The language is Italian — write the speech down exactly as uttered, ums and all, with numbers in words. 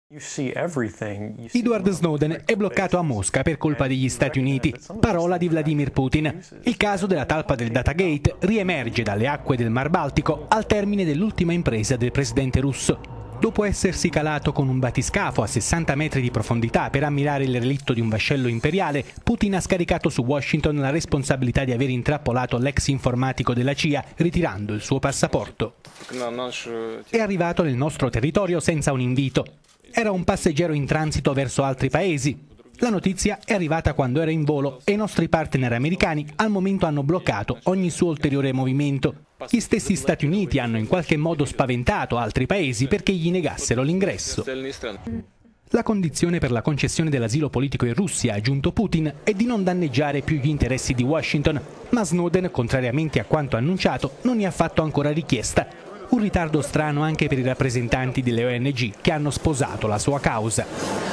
Edward Snowden è bloccato a Mosca per colpa degli Stati Uniti, parola di Vladimir Putin. Il caso della talpa del Datagate riemerge dalle acque del Mar Baltico al termine dell'ultima impresa del presidente russo. Dopo essersi calato con un batiscafo a sessanta metri di profondità per ammirare il relitto di un vascello imperiale, Putin ha scaricato su Washington la responsabilità di aver intrappolato l'ex informatico della C I A ritirando il suo passaporto. È arrivato nel nostro territorio senza un invito. Era un passeggero in transito verso altri paesi. La notizia è arrivata quando era in volo e i nostri partner americani al momento hanno bloccato ogni suo ulteriore movimento. Gli stessi Stati Uniti hanno in qualche modo spaventato altri paesi perché gli negassero l'ingresso. La condizione per la concessione dell'asilo politico in Russia, ha aggiunto Putin, è di non danneggiare più gli interessi di Washington, ma Snowden, contrariamente a quanto annunciato, non ne ha fatto ancora richiesta. Un ritardo strano anche per i rappresentanti delle O N G che hanno sposato la sua causa.